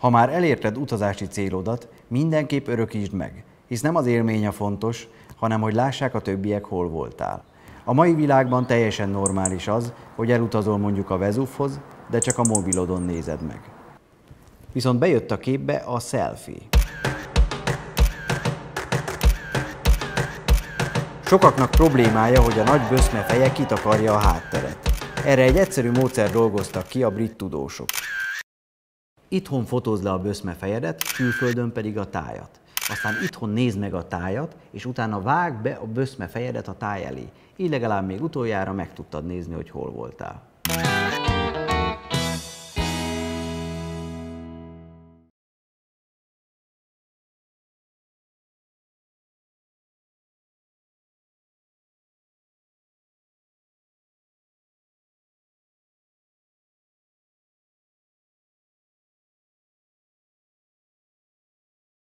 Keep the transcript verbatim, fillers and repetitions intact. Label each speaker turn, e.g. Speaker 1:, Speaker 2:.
Speaker 1: Ha már elérted utazási célodat, mindenképp örökítsd meg, hisz nem az élmény a fontos, hanem hogy lássák a többiek, hol voltál. A mai világban teljesen normális az, hogy elutazol mondjuk a Vezúvhoz, de csak a mobilodon nézed meg. Viszont bejött a képbe a selfie. Sokaknak problémája, hogy a nagy böszmefeje kitakarja a hátteret. Erre egy egyszerű módszer dolgoztak ki a brit tudósok. Itthon fotózd le a böszmefejedet, külföldön pedig a tájat. Aztán itthon nézd meg a tájat, és utána vágd be a böszmefejedet a táj elé. Így legalább még utoljára meg tudtad nézni, hogy hol voltál.